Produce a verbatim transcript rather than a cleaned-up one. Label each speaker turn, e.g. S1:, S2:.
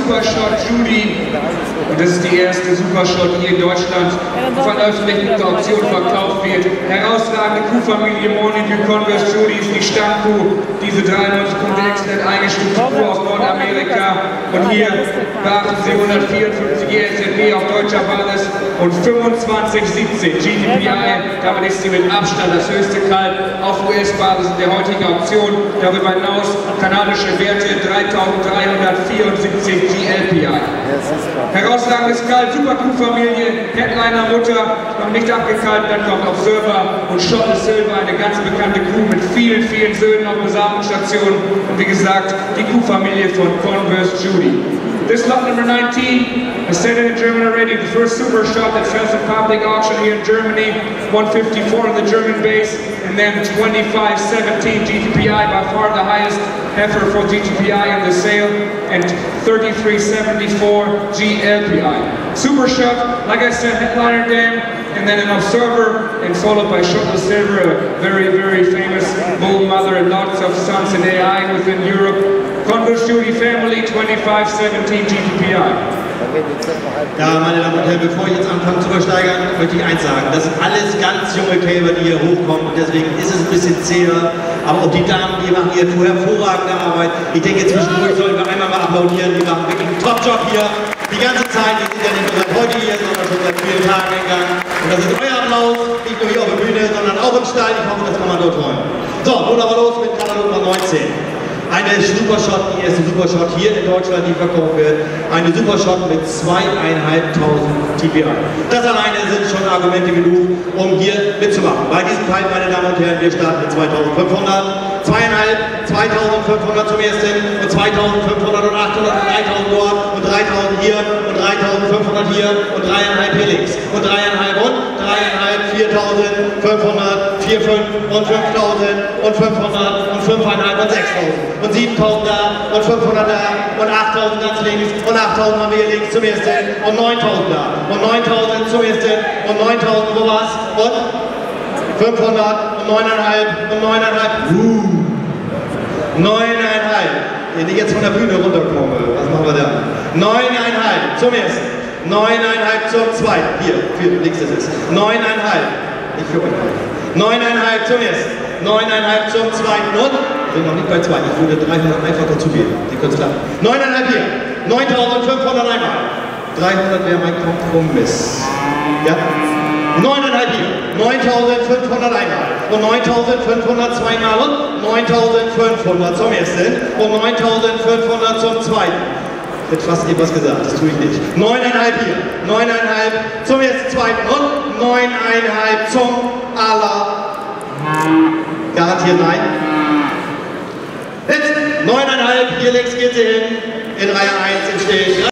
S1: Supershot Judy. Und das ist die erste Supershot, die in Deutschland auf einer öffentlichen Auktion verkauft wird. Herausragende Kuhfamilie Morning Converse Judy ist die Stammkuh. Diese dreiundneunzig Punkte exzellent eingestufte Kuh aus Nordamerika. Und hier beachten Sie hundertvierundfünfzig E S N B auf deutscher Basis und fünfundzwanzig siebzehn G D P I. Damit ist sie mit Abstand das höchste Kalb auf U S-Basis in der heutigen Auktion. Darüber hinaus kanadische Werte dreitausenddreihundertvierundsiebzig G L P I. Herausragendes Kalb, Superkuhfamilie, Headliner Mutter, noch nicht abgekalbt, dann kommt Observer und Shot the Silver, eine ganz bekannte Kuh mit vielen, vielen Söhnen auf Besamungsstationen. Und wie gesagt, die Kuhfamilie von Converse Judy. This lot number nineteen, I said it in German already, the first super shot that sells in public auction here in Germany, one fifty-four on the German base, and then twenty-five seventeen G T P I, by far the highest effort for G T P I in the sale, and thirty-three seventy-four G L P I. Super shot, like I said, headliner dam, and then an observer, and followed by Shot the Silver, a very, very famous bull mother and lots of sons in A I within Europe. Converse Judy family, twenty-five seventeen G T P I.
S2: Ja, meine Damen und Herren, bevor ich jetzt anfange zu übersteigern, möchte ich eins sagen. Das sind alles ganz junge Kälber, die hier hochkommen, und deswegen ist es ein bisschen zäher. Aber auch die Damen, die machen hier hervorragende Arbeit. Ich denke, zwischendurch sollten wir einmal mal applaudieren. Die machen wirklich einen Top-Job hier. Die ganze Zeit, die sind ja nicht nur seit heute hier, sondern schon seit vielen Tagen in Gang. Und das ist euer Applaus, nicht nur hier auf der Bühne, sondern auch im Stall. Ich hoffe, das kann man dort holen. So, nun aber los mit Katalog Nummer neunzehn. Eine Supershot, die erste Supershot hier in Deutschland, die verkauft wird. Eine Supershot mit zweitausendfünfhundert T P I. Das alleine sind schon Argumente genug, um hier mitzumachen. Bei diesem Teil, meine Damen und Herren, wir starten mit zweitausendfünfhundert. Zweieinhalb, zweitausendfünfhundert zum ersten und zweitausendfünfhundert und achthundert und dreitausend dort und dreitausend hier und dreitausendfünfhundert hier und dreieinhalb hier links und dreieinhalb und dreieinhalb, viertausendfünfhundert, vier fünf und fünftausend und fünfhundert und fünfeinhalb und sechstausend und siebentausend da und fünfhundert da und achttausend ganz links und achttausend haben wir hier links zum ersten und neuntausend da und neuntausend zum ersten und neuntausend wo war's und fünfhundert und neuneinhalb und neuneinhalb. Uh, neuneinhalb. Wenn ich jetzt von der Bühne runterkomme, was machen wir da? Neuneinhalb zum ersten. Neuneinhalb zum zweiten. Hier, hier, links ist es. Neuneinhalb. Nicht für euch. Neuneinhalb zum ersten. Neuneinhalb zum zweiten. Und? Ich bin noch nicht bei zwei. Ich würde dreihundert einfach dazu geben. Die können es klar. Neuneinhalb hier. neuntausendfünfhundert einmal. dreihundert wäre mein Kompromiss. Ja? Neuneinhalb hier, neuntausendfünfhundert einmal und neuntausendfünfhundert zweimal und neuntausendfünfhundert zum ersten und neuntausendfünfhundert zum zweiten. Ich hätte fast etwas gesagt, das tue ich nicht. Neuneinhalb hier, neuneinhalb zum ersten, zweiten und neuneinhalb zum aller. Garantiert nein. Jetzt neuneinhalb, hier links geht sie hin, in Reihe eins im Stehen.